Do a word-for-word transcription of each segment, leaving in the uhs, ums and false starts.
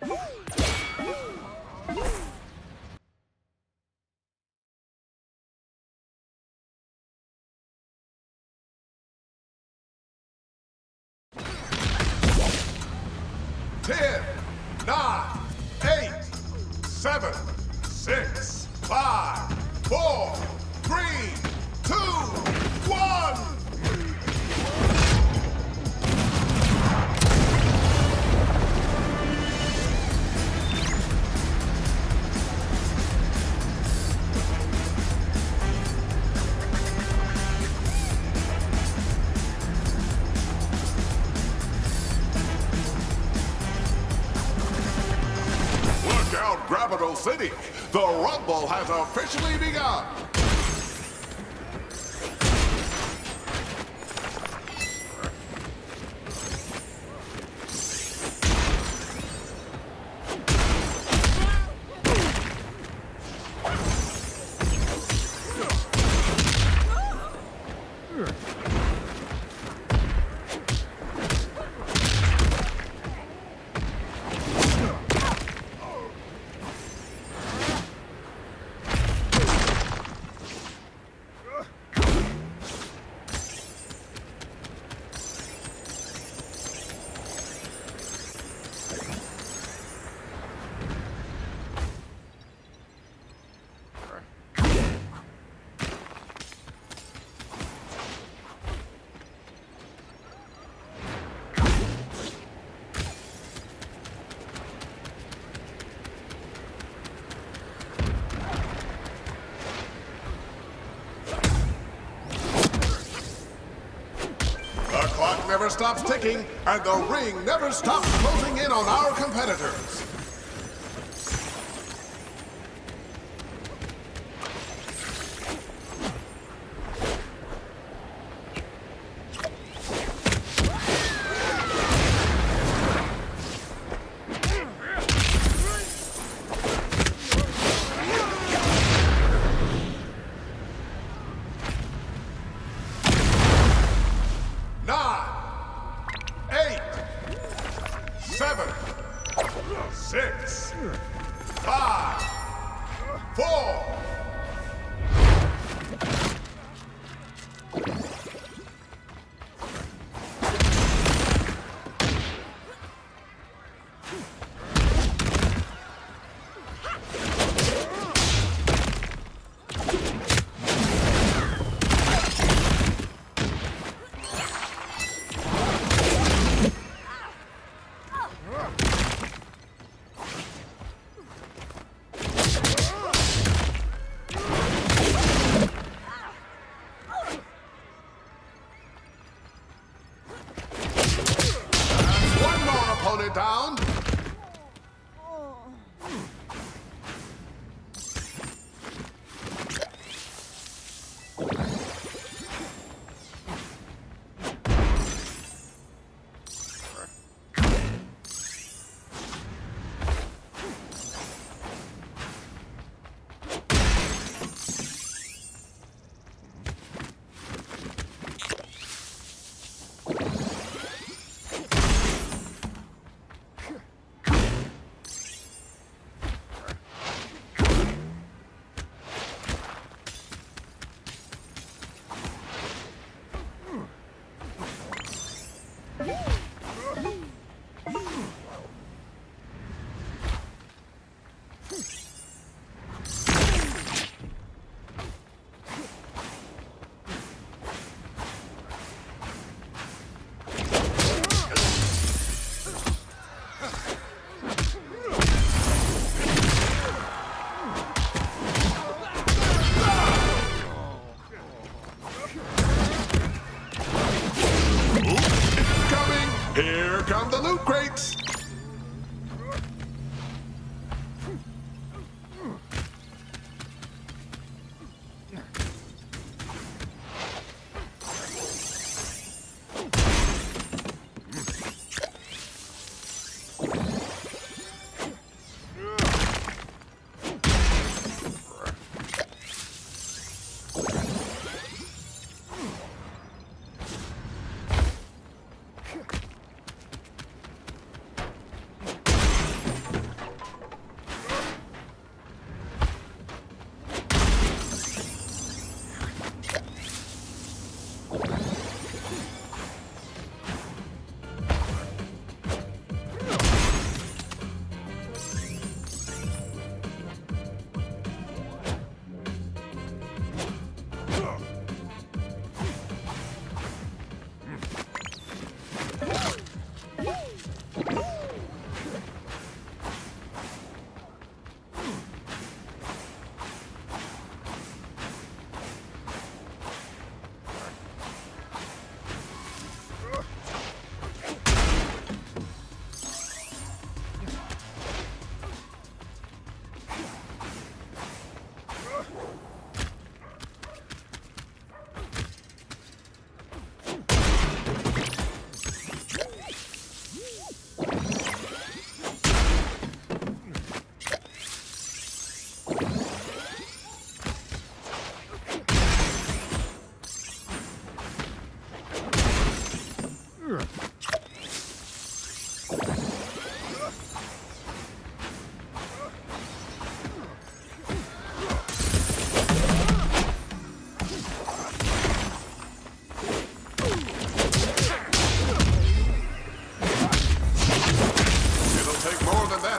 Ten, nine, eight, seven, six, five, four, three, two, one. Gravital City, the Rumble has officially begun. Never stops ticking, and the ring never stops closing in on our competitors. Seven, six, five, four. Opponent down.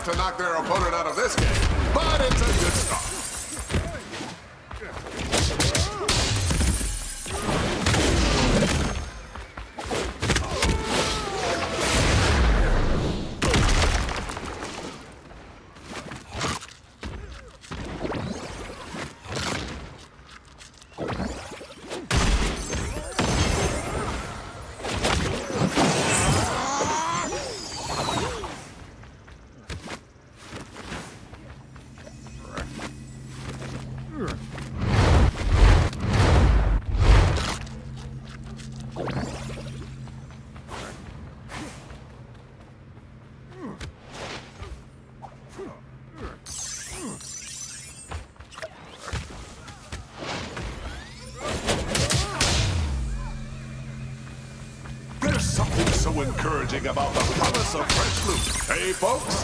to knock their opponent out of this game, but it's a good start. There's something so encouraging about the promise of fresh loot. Hey, folks?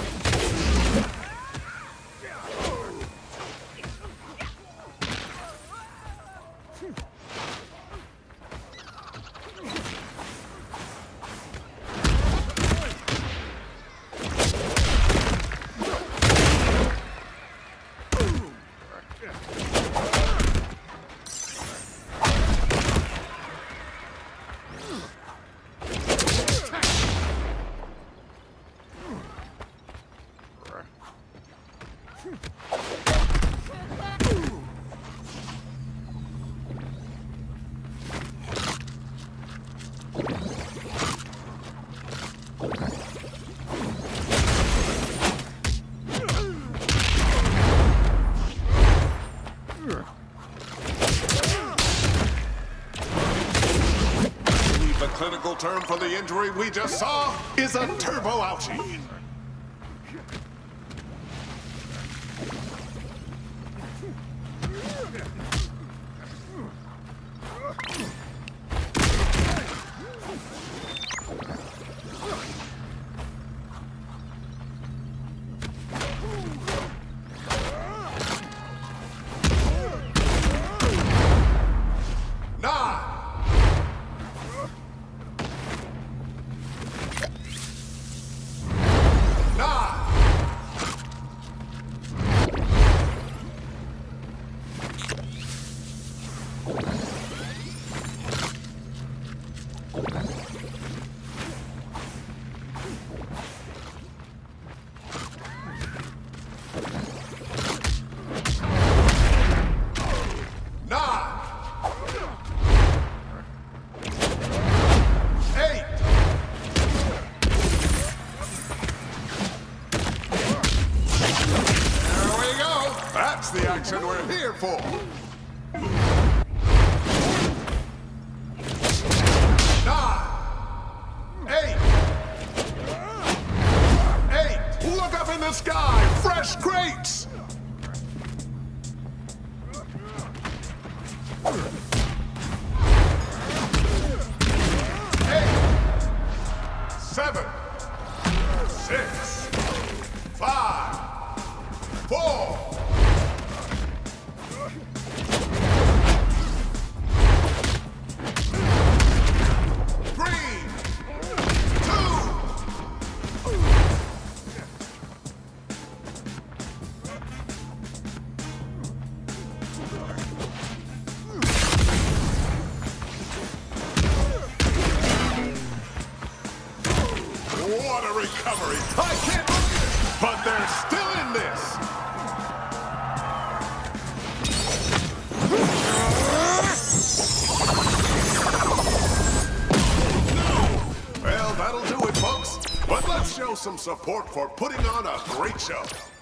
The clinical term for the injury we just saw is a turbo ouchie. That's the action we're here for. Nine. Eight. Eight. Look up in the sky. Fresh crates. Eight. Seven. Six. Five. Four. What a recovery! I can't believe it! But they're still in this! Well, that'll do it, folks. But let's show some support for putting on a great show.